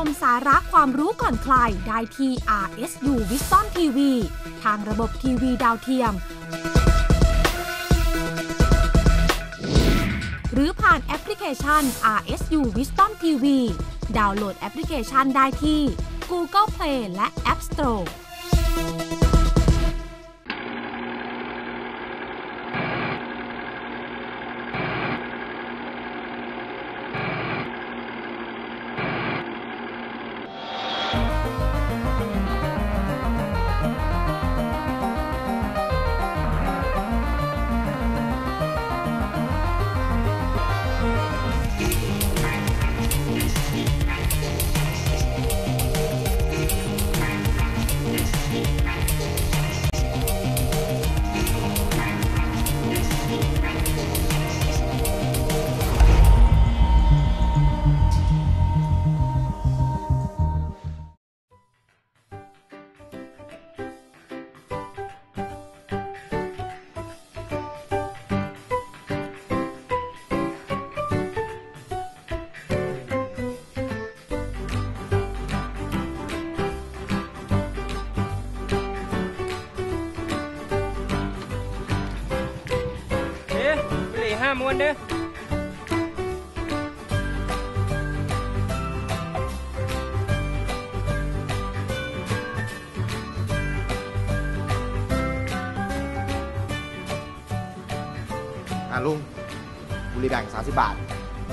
มสาระความรู้ก่อนใครได้ที่ RSU Wisdom TV ทางระบบทีวีดาวเทียมหรือผ่านแอปพลิเคชัน RSU Wisdom TV ดาวน์โหลดแอปพลิเคชันได้ที่ Google Play และ App Store ม้วนเด้อลุงบุหรี่แบ่ง30 บาท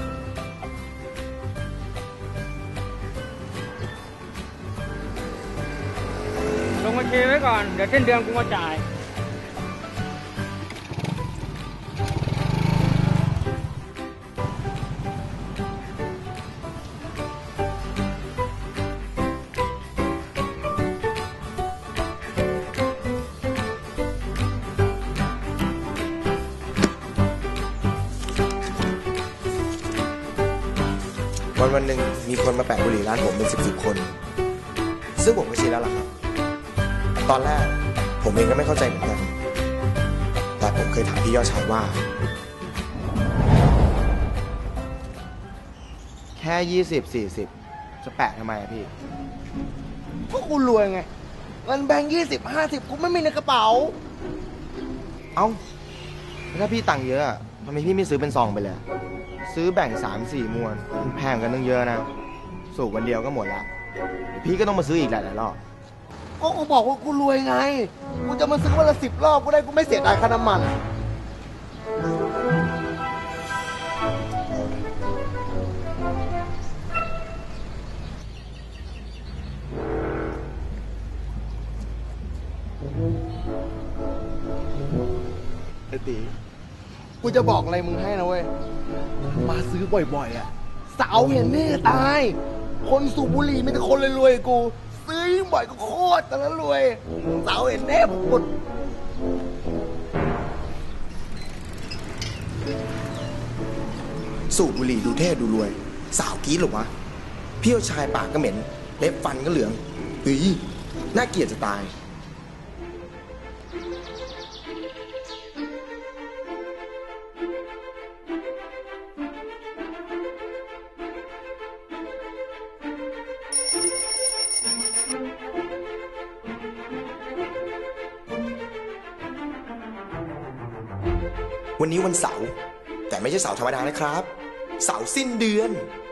ลงบัญชีไว้ก่อนเดี๋ยวสิ้นเดือนกูมาจ่ายวันหนึ่งมีคนมาแปะบุหรี่ร้านผมเป็น10 คนซึ่งผมก็ชินแล้วล่ะครับตอนแรกผมเองก็ไม่เข้าใจเหมือนกันแต่ผมเคยถามพี่ยอดชายว่าแค่20-40จะแปะทำไมพี่พวกกูรวยไงเงินแบงค์20-50กูไม่มีในกระเป๋าเอ้าถ้าพี่ตังค์เยอะทำไมพี่ไม่ซื้อเป็นซองไปเลยซื้อแบ่ง3-4 มวนมันแพงกันตั้งเยอะนะสูบวันเดียวก็หมดละพี่ก็ต้องมาซื้ออีกหลายรอบก็กูบอกว่ากูรวยไงกูจะมาซื้อวันละ10 รอบกูได้กูไม่เสียดายค่าน้ำมันไอ้ตีกูจะบอกอะไรมึงให้นะเว้ยมาซื้อบ่อยๆอ่ะสาวเห็นแน่ตายคนสูบบุหรี่มีแต่คนรวยๆกูซื้อยิ่งบ่อยก็โคตรแต่ละรวยสาวเห็นแน่ผมกดสูบบุหรี่ดูเท่ดูรวยสาวกรี๊ดหรอวะพี่ยอดชายปากก็เหม็นเล็บฟันก็เหลืองน่าเกลียดจะตายวันนี้วันเสาร์แต่ไม่ใช่เสาร์ธรรมดานะครับเสาร์สิ้นเดือน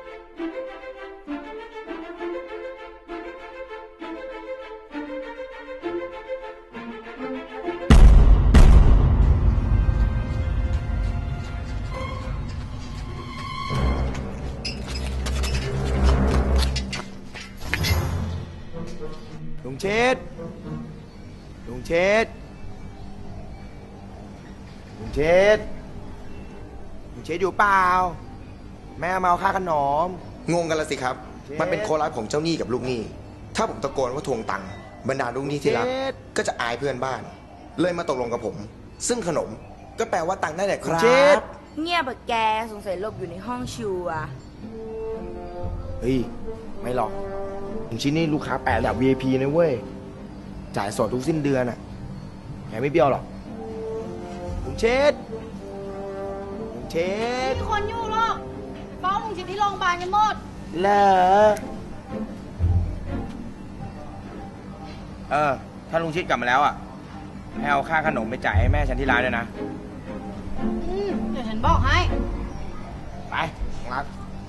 ลุงเชษลุงเชษลุงเชษอยู่เปล่าแม่เมาค่าขนมงงกันละสิครับมันเป็นโคราชของเจ้าหนี้กับลูกหนี้ถ้าผมตะโกนว่าทวงตังค์บรรดาลูกหนี้ที่รักก็จะอายเพื่อนบ้านเลยมาตกลงกับผมซึ่งขนมก็แปลว่าตังค์ได้แหละครับเงียบแบบแกสงสัยหลบอยู่ในห้องชิวอะเฮ้ยไม่หรอกถึงชิ้นนี้ลูกค้าแปะแบบ VIP นะเว้ยจ่ายสดทุกสิ้นเดือนอ่ะแกไม่เบี้ยวหรอกลุงเชษคนอยู่หรอกฟ้องลุงชิดที่โรงพยาบาลกันหมดเหรอถ้าลุงชิดกลับมาแล้วอ่ะให้เอาค่าขนมไปจ่ายให้แม่ฉันที่ร้านด้วยนะเดี๋ยวฉันบอกให้ไปรัก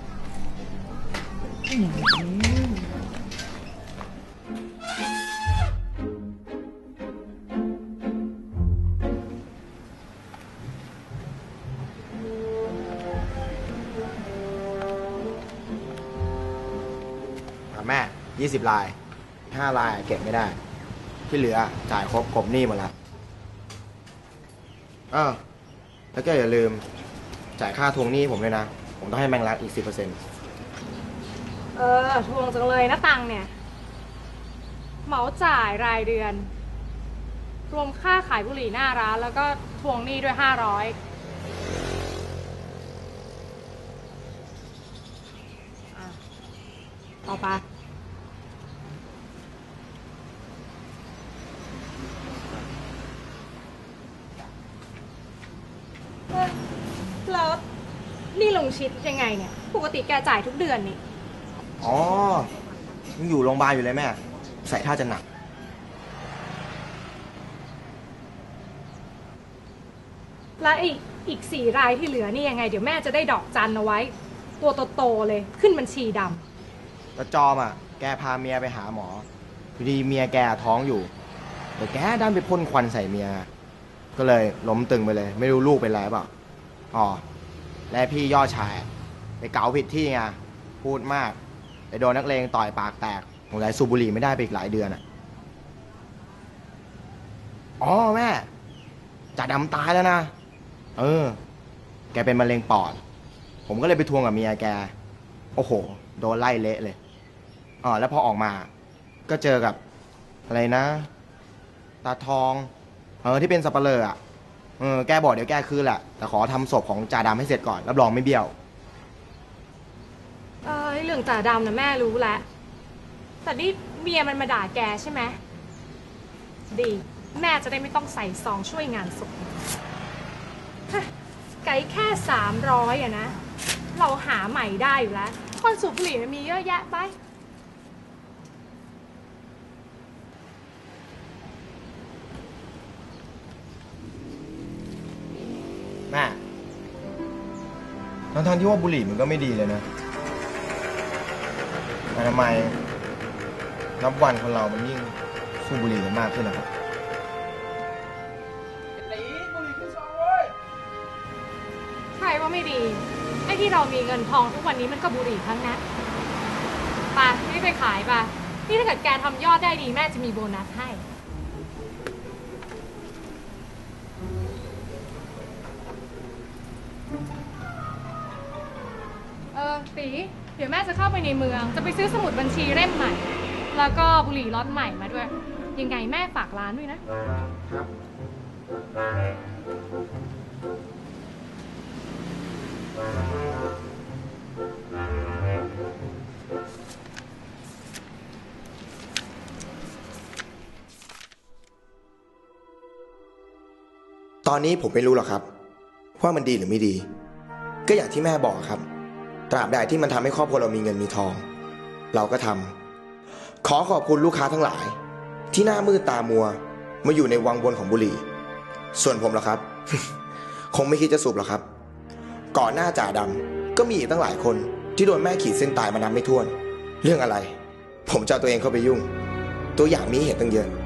แม่20 ลาย5 ลายเก็บไม่ได้ ที่เหลือจ่ายครบกบหนี้หมดแล้วแล้วก็อย่าลืมจ่ายค่าทวงหนี้ผมด้วยนะ ผมต้องให้แมงลักอีก 10% ทวงจังเลยนะตังเนี่ยเหมาจ่ายรายเดือน รวมค่าขายบุหรี่หน้าร้านแล้วก็ทวงหนี้ด้วย500ต่อไปแล้วนี่ลงชิดยังไงเนี่ย ปกติแกจ่ายทุกเดือนนี่ยังอยู่โรงพยาบาลอยู่เลยแม่ ใส่ท่าจะหนักแล้วอีก4 รายที่เหลือนี่ยังไง เดี๋ยวแม่จะได้ดอกจันเอาไว้ ตัวโตๆเลยขึ้นบัญชีดำแต่จอมแกพาเมียไปหาหมอพอดีเมียแกท้องอยู่แต่แกดันไปพ่นควันใส่เมีย ก็เลยล้มตึงไปเลย ไม่รู้ลูกเป็นไรเปล่าและพี่ยอดชายไปเก๋าผิดที่ไงพูดมากไปโดนนักเลงต่อยปากแตกสงสัยสูบบุหรี่ไม่ได้ไปอีกหลายเดือนแม่จ่าดำตายแล้วนะแกเป็นมะเร็งปอดผมก็เลยไปทวงกับเมียแกโอ้โหโดนไล่เละเลยแล้วพอออกมาก็เจอกับอะไรนะตาทองที่เป็นสับปะเลอแกบอกเดี๋ยวแกคืนแหละแต่ขอทำศพของจ่าดำให้เสร็จก่อนรับรองไม่เบี้ยวเรื่องจ่าดำนะแม่รู้แล้วแต่นี่เมียมันมาด่าแกใช่ไหมดีแม่จะได้ไม่ต้องใส่ซองช่วยงานศพไก่แค่300นะเราหาใหม่ได้อยู่แล้วคนสูบบุหรี่มันมีเยอะแยะไปแม่ทั้งที่ว่าบุหรี่มันก็ไม่ดีเลยนะแต่ทำไมนับวันคนเรามันยิ่งสูบบุหรี่กันมากขึ้นนะครับใครว่าไม่ดีไอ้ที่เรามีเงินทองทุกวันนี้มันก็บุหรี่ทั้งนั้นไปนี่ไปขายไปนี่ถ้าเกิดแกทำยอดได้ดีแม่จะมีโบนัสให้ตีเดี๋ยวแม่จะเข้าไปในเมืองจะไปซื้อสมุดบัญชีเล่มใหม่แล้วก็บุหรี่ล็อตใหม่มาด้วยยังไงแม่ฝากร้านด้วยนะตอนนี้ผมไม่รู้หรอกครับว่ามันดีหรือไม่ดีก็อย่างที่แม่บอกครับตราบใดที่มันทำให้ครอบครัวเรามีเงินมีทองเราก็ทำขอขอบคุณลูกค้าทั้งหลายที่หน้ามืดตามัวมาอยู่ในวังวนของบุหรี่ส่วนผมล่ะครับ คงไม่คิดจะสูบหรอกครับก่อนหน้าจ่าดำก็มีอีกตั้งหลายคนที่โดนแม่ขีดเส้นตายมานับไม่ถ้วนเรื่องอะไรผมจะเอาตัวเองเข้าไปยุ่งตัวอย่างมีเห็นตั้งเยอะ